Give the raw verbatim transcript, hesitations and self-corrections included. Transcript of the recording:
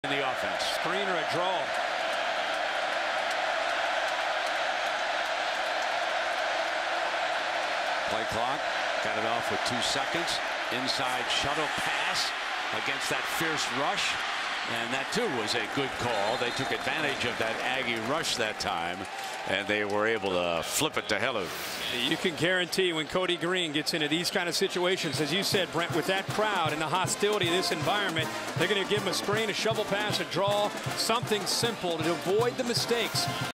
in the offense. Screen or a draw. Play clock. Got it off with two seconds. Inside shuttle pass against that fierce rush. And that, too, was a good call. They took advantage of that Aggie rush that time, and they were able to flip it to Hellu. You can guarantee when Cody Green gets into these kind of situations, as you said, Brent, with that crowd and the hostility of this environment, they're going to give him a screen, a shovel pass, a draw, something simple to avoid the mistakes.